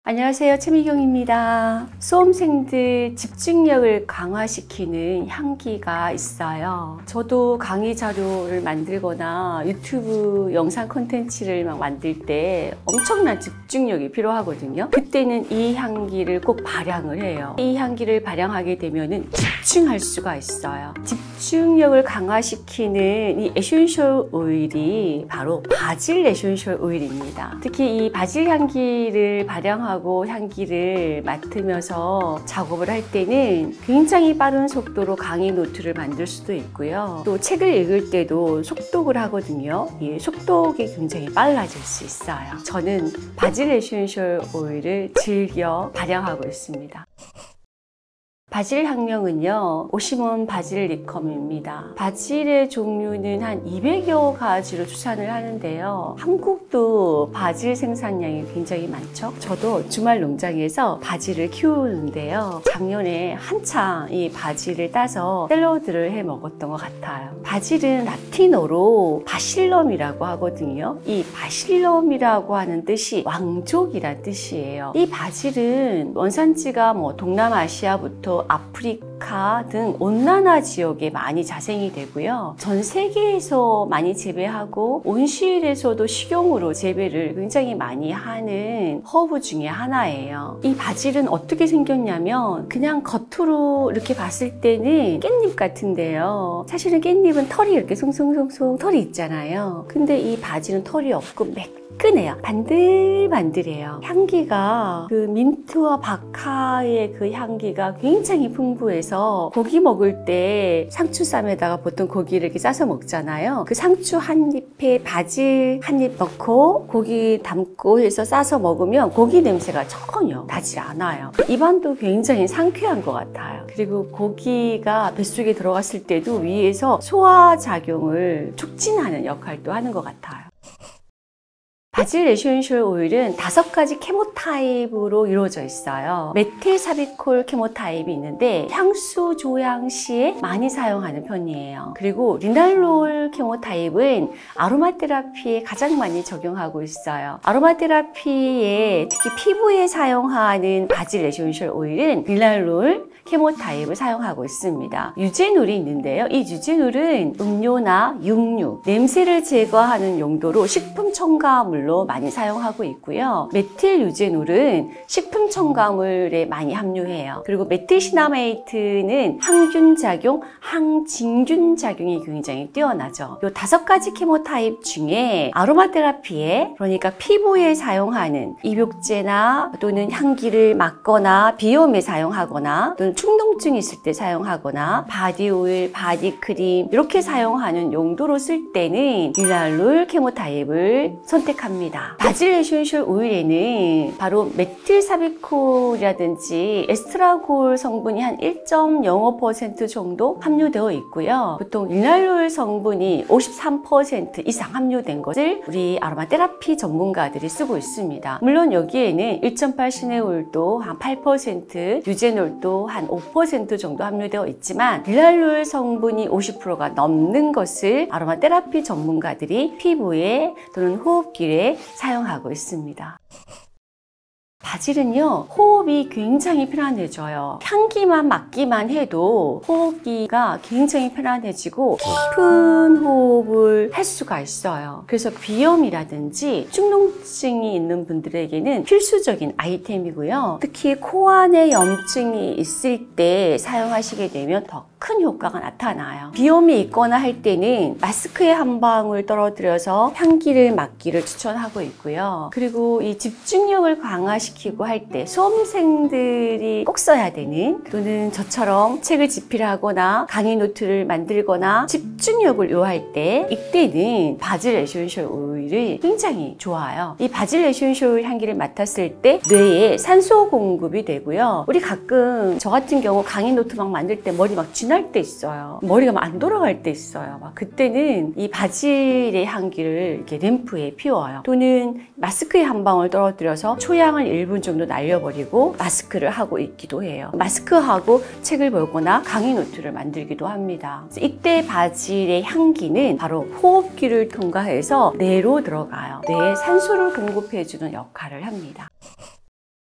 안녕하세요, 최미경입니다. 수험생들 집중력을 강화시키는 향기가 있어요. 저도 강의 자료를 만들거나 유튜브 영상 콘텐츠를 만들 때 엄청난 집중력이 필요하거든요. 그때는 이 향기를 꼭 발향을 해요. 이 향기를 발향하게 되면 집중할 수가 있어요. 집중력을 강화시키는 이 에센셜 오일이 바로 바질 에센셜 오일입니다. 특히 이 바질 향기를 발향하고 향기를 맡으면서 작업을 할 때는 굉장히 빠른 속도로 강의 노트를 만들 수도 있고요. 또 책을 읽을 때도 속독을 하거든요. 이 속독이 굉장히 빨라질 수 있어요. 저는 바질 에센셜 오일을 즐겨 발향하고 있습니다. 바질 향명은요, 오시몬 바질 리컴입니다. 바질의 종류는 한 200여 가지로 추산을 하는데요. 한국도 바질 생산량이 굉장히 많죠. 저도 주말 농장에서 바질을 키우는데요. 작년에 한창 이 바질을 따서 샐러드를 해 먹었던 것 같아요. 바질은 라틴어로 바실럼이라고 하거든요. 이 바실럼이라고 하는 뜻이 왕족이란 뜻이에요. 이 바질은 원산지가 동남아시아부터 아프리카 등 온난화 지역에 많이 자생이 되고요. 전 세계에서 많이 재배하고 온실에서도 식용으로 재배를 굉장히 많이 하는 허브 중에 하나예요. 이 바질은 어떻게 생겼냐면 그냥 겉으로 이렇게 봤을 때는 깻잎 같은데요. 사실은 깻잎은 털이 이렇게 송송송송 털이 있잖아요. 근데 이 바질은 털이 없고 매끈해요. 반들반들해요. 향기가 그 민트와 바카의 그 향기가 굉장히 풍부해서 고기 먹을 때 상추쌈에다가 보통 고기를 이렇게 싸서 먹잖아요. 그 상추 한 잎에 바질 한 잎 넣고 고기 담고 해서 싸서 먹으면 고기 냄새가 전혀 나지 않아요. 입안도 굉장히 상쾌한 것 같아요. 그리고 고기가 뱃속에 들어갔을 때도 위에서 소화작용을 촉진하는 역할도 하는 것 같아요. 바질 에센셜 오일은 5가지 케모타입으로 이루어져 있어요. 메틸사비콜 케모타입이 있는데 향수 조향 시에 많이 사용하는 편이에요. 그리고 리날롤 케모타입은 아로마 테라피에 가장 많이 적용하고 있어요. 아로마 테라피에 특히 피부에 사용하는 바질 에센셜 오일은 리날롤 케모타입을 사용하고 있습니다. 유제놀이 있는데요. 이 유제놀은 음료나 육류, 냄새를 제거하는 용도로 식품 첨가물로 많이 사용하고 있고요. 메틸 유제놀은 식품 첨가물에 많이 함유해요. 그리고 메틸시나메이트는 항균 작용, 항진균 작용이 굉장히 뛰어나죠. 이 5가지 케모타입 중에 아로마 테라피에, 그러니까 피부에 사용하는 입욕제나 또는 향기를 맡거나 비염에 사용하거나 또는 충동증이 있을 때 사용하거나 바디오일, 바디크림 이렇게 사용하는 용도로 쓸 때는 리날롤 케모타입을 선택합니다. 바질 에센셜 오일에는 바로 메틸사비콜이라든지 에스트라골 성분이 한 1.05% 정도 함유되어 있고요. 보통 리날롤 성분이 53% 이상 함유된 것을 우리 아로마 테라피 전문가들이 쓰고 있습니다. 물론 여기에는 1.8 시네올도 한 8%, 유제놀도 한 5% 정도 함유되어 있지만 리날롤 성분이 50%가 넘는 것을 아로마 테라피 전문가들이 피부에 또는 호흡기에 사용하고 있습니다. 바질은요, 호흡이 굉장히 편안해져요. 향기만 맡기만 해도 호흡기가 굉장히 편안해지고 깊은 호흡을 할 수가 있어요. 그래서 비염이라든지 축농증이 있는 분들에게는 필수적인 아이템이고요. 특히 코 안에 염증이 있을 때 사용하시게 되면 더 큰 효과가 나타나요. 비염이 있거나 할 때는 마스크에 한 방울 떨어뜨려서 향기를 맡기를 추천하고 있고요. 그리고 이 집중력을 강화시키고 할 때 수험생들이 꼭 써야 되는, 또는 저처럼 책을 집필하거나 강의 노트를 만들거나 집중력을 요할 때, 이때는 바질 에센셜 오일이 굉장히 좋아요. 이 바질 에센셜 오일 향기를 맡았을 때 뇌에 산소 공급이 되고요. 우리 가끔 저 같은 경우 강의 노트 막 만들 때 머리 막 쥐날 때 있어요. 머리가 막 안 돌아갈 때 있어요. 막 그때는 이 바질의 향기를 이렇게 램프에 피워요. 또는 마스크에 한 방울 떨어뜨려서 초향을 1분 정도 날려버리고 마스크를 하고 있기도 해요. 마스크하고 책을 보거나 강의 노트를 만들기도 합니다. 이때 바질의 향기는 바로 호흡기를 통과해서 뇌로 들어가요. 뇌에 산소를 공급해주는 역할을 합니다.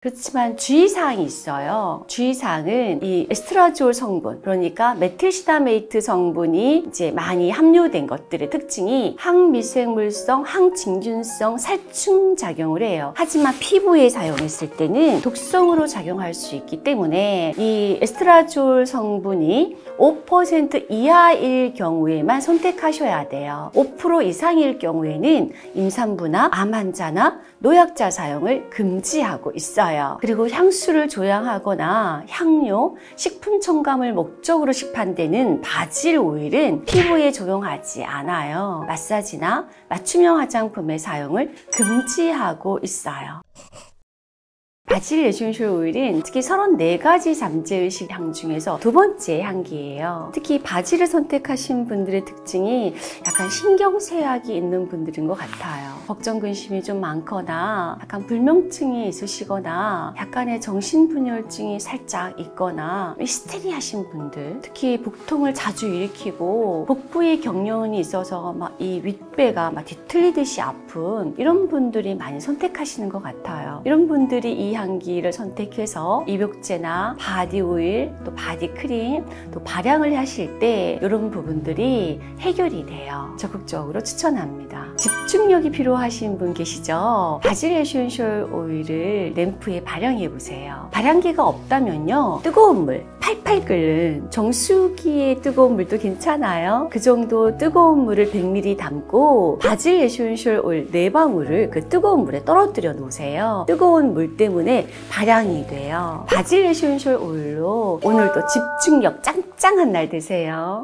그렇지만 주의사항이 있어요. 주의사항은 이 에스트라졸 성분, 그러니까 메틸시다메이트 성분이 이제 많이 함유된 것들의 특징이 항미생물성, 항진균성 살충 작용을 해요. 하지만 피부에 사용했을 때는 독성으로 작용할 수 있기 때문에 이 에스트라졸 성분이 5% 이하일 경우에만 선택하셔야 돼요. 5% 이상일 경우에는 임산부나 암 환자나 노약자 사용을 금지하고 있어요. 그리고 향수를 조향하거나 향료, 식품 첨가물 목적으로 시판되는 바질 오일은 피부에 적용하지 않아요. 마사지나 맞춤형 화장품의 사용을 금지하고 있어요. 바질 에센셜 오일은 특히 34가지 잠재의식 향 중에서 두 번째 향기예요. 특히 바질을 선택하신 분들의 특징이 약간 신경쇠약이 있는 분들인 것 같아요. 걱정 근심이 좀 많거나 약간 불면증이 있으시거나 약간의 정신분열증이 살짝 있거나 히스테리하신 분들, 특히 복통을 자주 일으키고 복부에 경련이 있어서 막 이 윗배가 막 뒤틀리듯이 아픈 이런 분들이 많이 선택하시는 것 같아요. 이런 분들이 이 향기를 선택해서 입욕제나 바디 오일, 또 바디 크림, 또 발향을 하실 때 이런 부분들이 해결이 돼요. 적극적으로 추천합니다. 집중력이 필요하신 분 계시죠? 바질 에센셜 오일을 램프에 발향해 보세요. 발향기가 없다면요, 뜨거운 물, 팔팔 끓는 정수기의 뜨거운 물도 괜찮아요. 그 정도 뜨거운 물을 100ml 담고 바질 에센셜 오일 4방울을 그 뜨거운 물에 떨어뜨려 놓으세요. 뜨거운 물 때문에 발향이 돼요. 바질 에센셜 오일로 오늘도 집중력 짱짱한 날 되세요.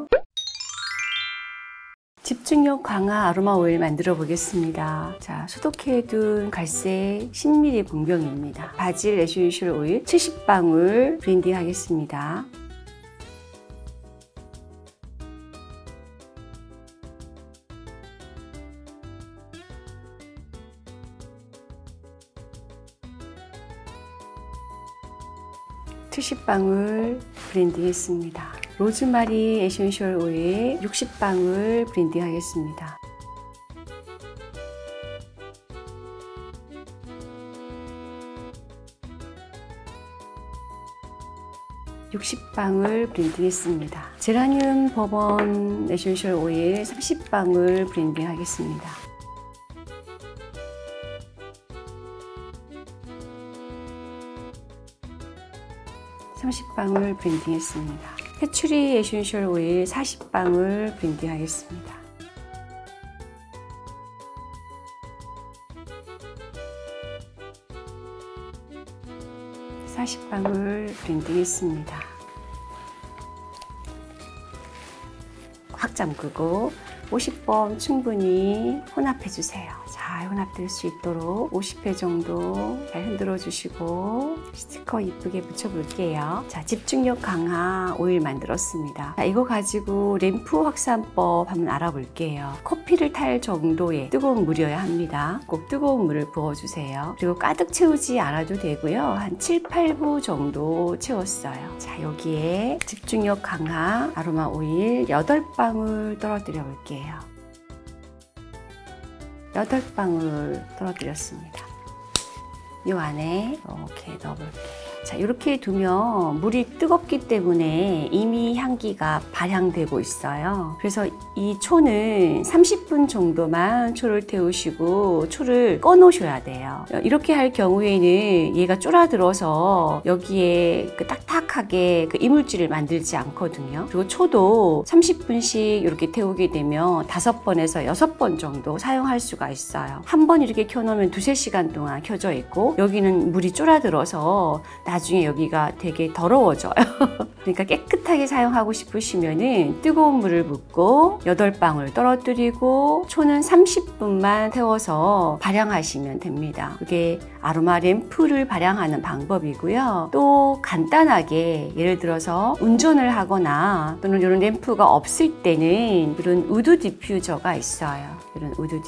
집중력 강화 아로마 오일 만들어 보겠습니다. 자, 소독해둔 갈색 10ml 공병입니다. 바질 에센셜 오일 70방울 브랜딩 하겠습니다. (70방울) 브랜딩 했습니다. 로즈마리 에센셜 오일 60방울 브랜딩 하겠습니다. (60방울) 브랜딩 했습니다. 제라늄 버번 에센셜 오일 30방울 브랜딩 하겠습니다. (30방울) 브랜딩 했습니다. 패츄리 에센셜 오일 40방울 브랜딩 하겠습니다. (40방울) 브랜딩 했습니다. 꽉 잠그고 50번 충분히 혼합해 주세요. 잘 혼합될 수 있도록 50회 정도 잘 흔들어 주시고 스티커 이쁘게 붙여 볼게요. 자, 집중력 강화 오일 만들었습니다. 자, 이거 가지고 램프 확산법 한번 알아볼게요. 커피를 탈 정도의 뜨거운 물이어야 합니다. 꼭 뜨거운 물을 부어 주세요. 그리고 가득 채우지 않아도 되고요. 한 7, 8부 정도 채웠어요. 자, 여기에 집중력 강화 아로마 오일 8방울 떨어뜨려 볼게요. 8방울 떨어뜨렸습니다. 이 안에 이렇게 넣어볼게요. 자, 이렇게 두면 물이 뜨겁기 때문에 이미 향기가 발향되고 있어요. 그래서 이 초는 30분 정도만 초를 태우시고 초를 꺼 놓으셔야 돼요. 이렇게 할 경우에는 얘가 쫄아들어서 여기에 그 딱딱하게 그 이물질을 만들지 않거든요. 그리고 초도 30분씩 이렇게 태우게 되면 5번에서 6번 정도 사용할 수가 있어요. 한 번 이렇게 켜놓으면 2~3시간 동안 켜져 있고, 여기는 물이 쫄아들어서 나중에 여기가 되게 더러워져요. 그러니까 깨끗하게 사용하고 싶으시면은 뜨거운 물을 붓고 8방울 떨어뜨리고 초는 30분만 태워서 발향하시면 됩니다. 그게 아로마 램프를 발향하는 방법이고요. 또 간단하게 예를 들어서 운전을 하거나 또는 이런 램프가 없을 때는 이런 우드 디퓨저가 있어요. 이런 우드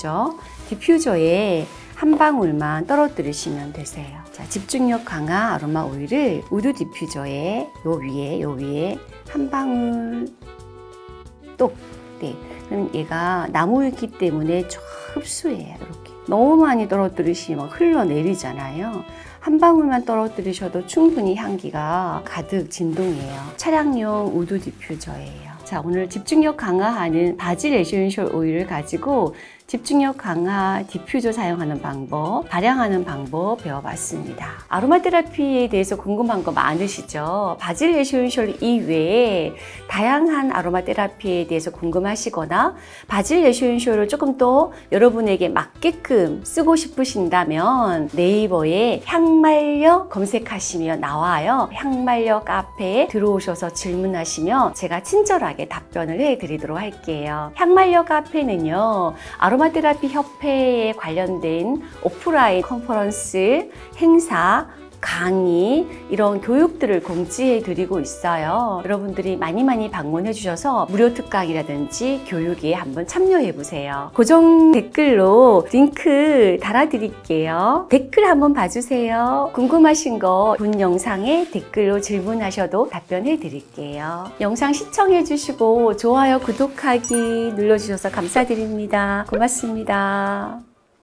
디퓨저에 한 방울만 떨어뜨리시면 되세요. 자, 집중력 강화 아로마 오일을 우드 디퓨저에 요 위에 한 방울 똑. 네, 그럼 얘가 나무이기 때문에 쫙 흡수해요. 이렇게. 너무 많이 떨어뜨리시면 막 흘러내리잖아요. 한 방울만 떨어뜨리셔도 충분히 향기가 가득 진동이에요. 차량용 우드 디퓨저예요. 자, 오늘 집중력 강화하는 바질 에센셜 오일을 가지고 집중력 강화 디퓨저 사용하는 방법, 발향하는 방법 배워봤습니다. 아로마 테라피에 대해서 궁금한 거 많으시죠? 바질 에센셜 이외에 다양한 아로마 테라피에 대해서 궁금하시거나 바질 에센셜을 조금 더 여러분에게 맞게끔 쓰고 싶으신다면 네이버에 향말력 검색하시면 나와요. 향말력 카페에 들어오셔서 질문하시면 제가 친절하게 답변을 해드리도록 할게요. 향말력 카페는요, 아로마 테라피 협회에 관련된 오프라인 컨퍼런스, 행사, 강의 이런 교육들을 공지해 드리고 있어요. 여러분들이 많이 방문해 주셔서 무료 특강이라든지 교육에 한번 참여해 보세요. 고정 댓글로 링크 달아 드릴게요. 댓글 한번 봐주세요. 궁금하신 거 본 영상에 댓글로 질문하셔도 답변해 드릴게요. 영상 시청해 주시고 좋아요, 구독하기 눌러주셔서 감사드립니다. 고맙습니다.